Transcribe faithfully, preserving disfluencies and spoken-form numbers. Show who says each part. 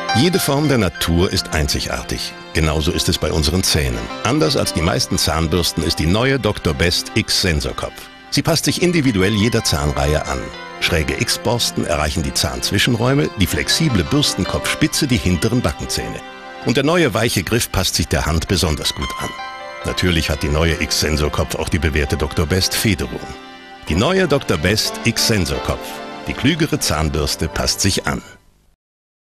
Speaker 1: Jede Form der Natur ist einzigartig. Genauso ist es bei unseren Zähnen. Anders als die meisten Zahnbürsten ist die neue Doktor Best X-Sensorkopf. Sie passt sich individuell jeder Zahnreihe an. Schräge X-Borsten erreichen die Zahnzwischenräume, die flexible Bürstenkopfspitze die hinteren Backenzähne. Und der neue weiche Griff passt sich der Hand besonders gut an. Natürlich hat die neue X-Sensorkopf auch die bewährte Doktor Best Federung. Die neue Doktor Best X-Sensorkopf. Die klügere Zahnbürste passt sich an.